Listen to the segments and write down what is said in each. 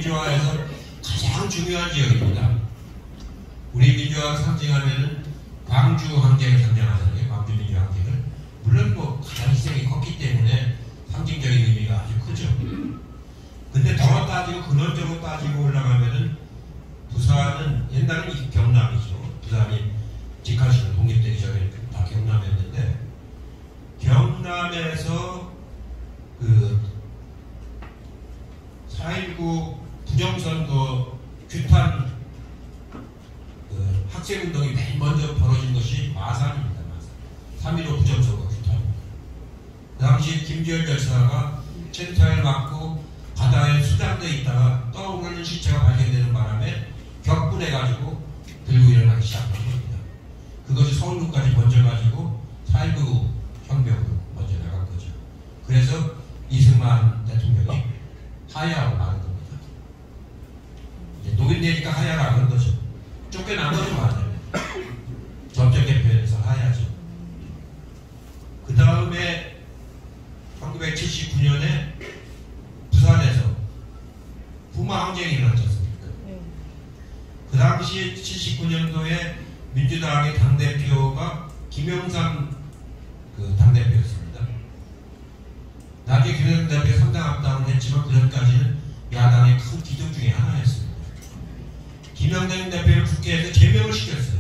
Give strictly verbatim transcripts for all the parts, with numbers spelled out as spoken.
민주화에서 가장 중요한 지역입니다. 우리 민주화가 상징하면은 광주 항쟁을 상징하잖아요. 광주 민주 항쟁을. 물론 뭐 가장 희생이 컸기 때문에 상징적인 의미가 아주 크죠. 근데 더 따지고 근원적으로 따지고 올라가면은 부산은 옛날에는 경남이죠. 부산이 직하시는 독립되기 전에 다 경남이었는데 경남에서 그 사일구 부정선거 규탄 그 학생운동이 맨 먼저 벌어진 것이 마산입니다. 마산. 삼일오 부정선거 규탄. 그 당시 김지열 열사가 체류탄을 맞고 바다에 수장되어 있다가 떠오르는 시체가 발견되는 바람에 격분해가지고 들고 일어나기 시작한 겁니다. 그것이 서울로까지 번져가지고 사일구 혁명으로 먼저 나간 거죠. 그래서 이승만 대통령이 하야로 나간 겁니다. 이제 노인되니까 하야로 나간 거죠. 쫓겨난 거죠, 말하자면. 법적 개편에서 하야죠. 그 다음에 천구백칠십구 년에 부산에서 부마 항쟁이 일어났지 않습니까? 그 당시 칠십구 년도에 민주당의 당대표가 김영삼 그 당대표였습니다. 나중에 김영삼 대표가 삼당 합당을 했지만 그전까지는 야당의 큰 기둥 중에 하나였습니다. 김영삼 대표를 국회에서 제명을 시켰어요.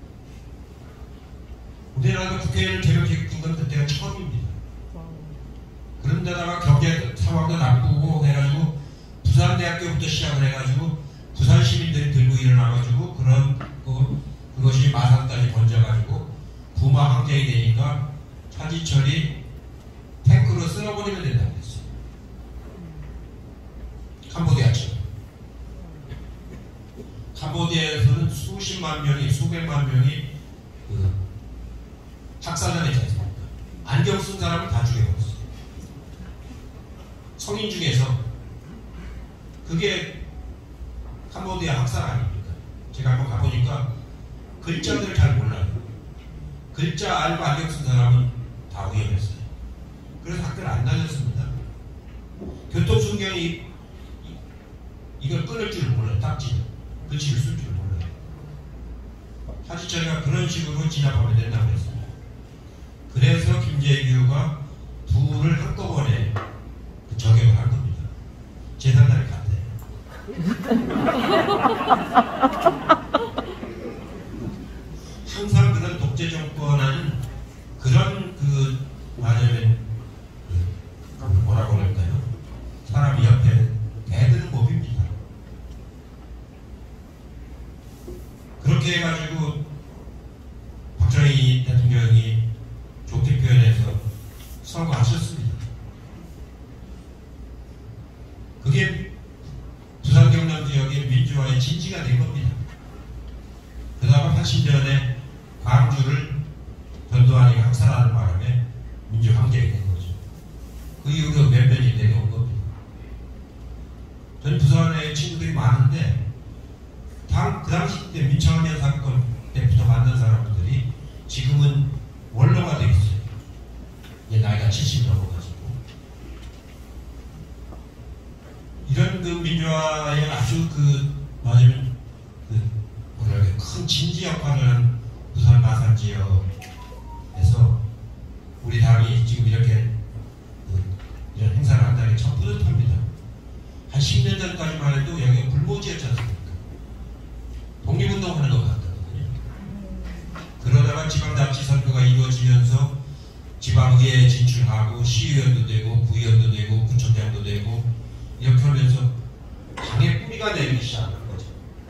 우리나라가 국회를 제명시킨 건 그때가 처음입니다. 그런데다가 경제 상황도 나쁘고 해가지고 부산대학교부터 시작을 해가지고 부산 시민들이 들고 일어나가지고 그런 그, 그것이 마산까지 번져가지고 부마 항쟁이 되니까 차지철이 탱크로 쓸어버리면 된다고 했어요. 캄보디아처럼. 캄보디아에서는 수십만 명이 수백만 명이 그 학살당했지 않습니까? 안경 쓴 사람을 다 죽여버렸어요. 성인 중에서. 그게 캄보디아 학살 아닙니까? 제가 한번 가보니까 글자들을 잘 몰라요. 글자 알고 안경 쓴 사람은 다 위험했어요. 그래서 학교를 안 다녔습니다. 교통순경이 이걸 끊을 줄을 몰라요. 딱지를. 글씨를 쓸 줄을 몰라요. 차지철이가 그런 식으로 진압하면 된다고 했습니다. 그래서 김재규가 둘을 한꺼번에 저격을 한 겁니다. 재산날을 갔대요. 항상 그런 독재 정권은 그런 그 말하자면 그 뭐라고 할까요? 사람이 옆에 대드는 법입니다. 그렇게 해가지고 박정희 대통령이 좋게 표현해서 선거하셨습니다. 그게 부산 경남 지역의 민주화의 진지가 된 겁니다. 그다음에 팔십 년에 광주를 전두환이 학살하는 바람에 민주항쟁이 된 거죠. 그 이후로 몇 년이 내려온 겁니다. 저는 부산에 친구들이 많은데 당, 그 당시 때 민청하년 사건 때부터 만난 사람들이 지금은 원로가 되어 있어요. 이제 나이가 칠십 넘어가지고. 이런 그 민주화에 아주 그, 말하자면, 그, 뭐랄까, 큰 진지 역할을 한 부산 마산 지역에서 우리 당이 지금 이렇게 그, 이런 행사를 한다는 게 참 뿌듯합니다. 한 십 년 전까지만 해도 여기가 불모지였지 않습니까? 독립운동 하는 것 같거든요. 그러다가 지방자치 선거가 이루어지면서 지방의회에 진출하고 시의원도 되고 구의원도 되고 구청장도 되고 이렇게 하면서 당의 뿌리가 내리기 시작한 거죠.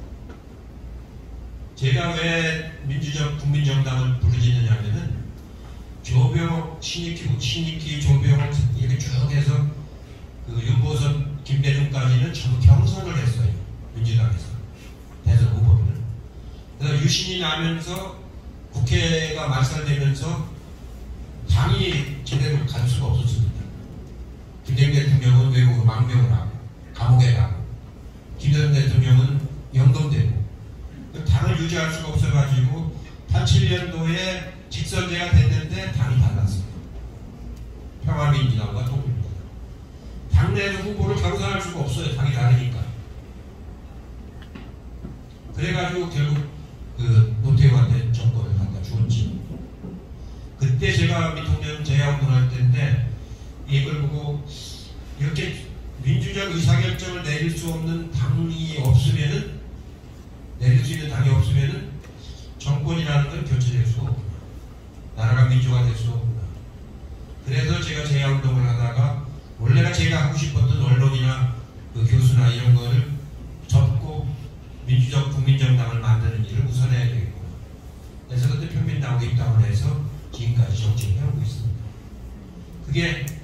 제가 왜 민주적 국민정당을 부르짖느냐면은 조병, 신익희, 신익희, 조병 이렇게 쭉 해서 그 윤보선, 김대중까지는 전부 경선을 했어요. 민주당에서 대선 후보를. 그래서 유신이 나면서 국회가 말살되면서 당이 제대로 갈 수가 없었습니다. 김대중 대통령은 외국으로 망명을 하고 감옥에 가고 김대중 대통령은 연금되고 당을 유지할 수가 없어가지고 팔십칠 년도에 직선제가 됐는데 당이 달랐습니다. 평화민주당과 독립당. 당내에서 후보를 경선할 수가 없어요. 당이 다르니까. 그래가지고 결국 그 노태우한테 정권을 갖다 주었지. 그때 제가 미통령 재야운동할 때인데 이걸 보고 이렇게 민주적 의사결정을 내릴 수 없는 당이 없으면은 내릴 수 있는 당이 없으면은 정권이라는 건 교체될 수 없구나. 나라가 민주화될 수 없구나. 그래서 제가 재야운동을 하다가 원래가 제가 하고 싶었던 언론이나 그 교수나 이런 거를 접고 민주적 국민정당을 만드는 일을 우선해야 되겠구나. 그래서 그때 평민당으로 입당을 해서 지금까지 정치를 해오고 있습니다. 그게